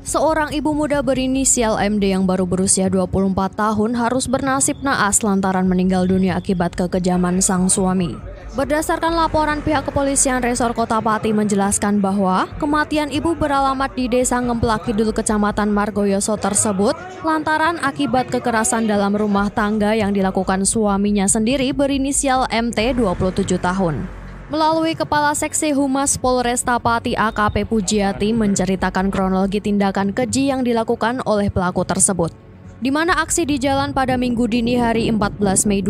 Seorang ibu muda berinisial MD yang baru berusia 24 tahun harus bernasib naas lantaran meninggal dunia akibat kekejaman sang suami. Berdasarkan laporan pihak kepolisian Resor Kota Pati menjelaskan bahwa kematian ibu beralamat di Desa Ngemplak Kidul, Kecamatan Margoyoso tersebut lantaran akibat kekerasan dalam rumah tangga yang dilakukan suaminya sendiri berinisial MT 27 tahun. Melalui Kepala Seksi Humas Polresta Pati AKP Pujiati menceritakan kronologi tindakan keji yang dilakukan oleh pelaku tersebut. Di mana aksi di jalan pada Minggu dini hari 14 Mei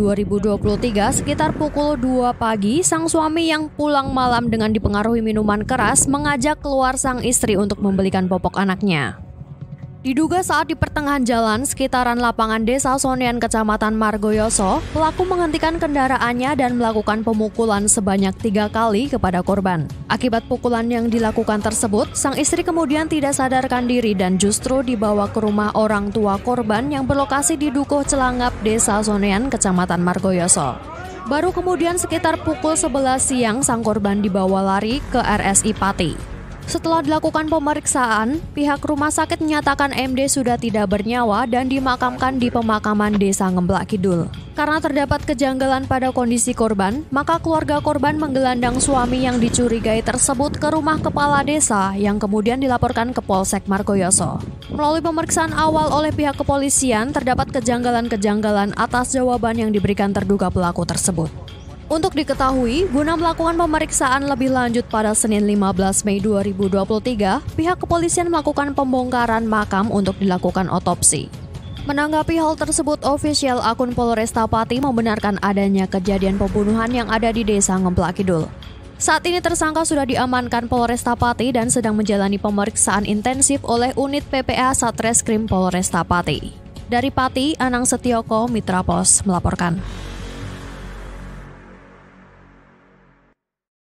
2023 sekitar pukul 2 pagi, sang suami yang pulang malam dengan dipengaruhi minuman keras mengajak keluar sang istri untuk membelikan popok anaknya. Diduga saat di pertengahan jalan sekitaran lapangan Desa Sonean Kecamatan Margoyoso, pelaku menghentikan kendaraannya dan melakukan pemukulan sebanyak 3 kali kepada korban. Akibat pukulan yang dilakukan tersebut, sang istri kemudian tidak sadarkan diri dan justru dibawa ke rumah orang tua korban yang berlokasi di Dukuh Celangap, Desa Sonean, Kecamatan Margoyoso. Baru kemudian sekitar pukul 11 siang, sang korban dibawa lari ke RSI Pati. Setelah dilakukan pemeriksaan, pihak rumah sakit menyatakan MD sudah tidak bernyawa dan dimakamkan di pemakaman Desa Ngemplak Kidul. Karena terdapat kejanggalan pada kondisi korban, maka keluarga korban menggelandang suami yang dicurigai tersebut ke rumah kepala desa yang kemudian dilaporkan ke Polsek Margoyoso. Melalui pemeriksaan awal oleh pihak kepolisian, terdapat kejanggalan-kejanggalan atas jawaban yang diberikan terduga pelaku tersebut. Untuk diketahui, guna melakukan pemeriksaan lebih lanjut pada Senin 15 Mei 2023, pihak kepolisian melakukan pembongkaran makam untuk dilakukan otopsi. Menanggapi hal tersebut, ofisial akun Polresta Pati membenarkan adanya kejadian pembunuhan yang ada di Desa Ngemplak Kidul. Saat ini tersangka sudah diamankan Polresta Pati dan sedang menjalani pemeriksaan intensif oleh unit PPA Satreskrim Polresta Pati. Dari Pati, Anang Setioko, Mitra Pos, melaporkan.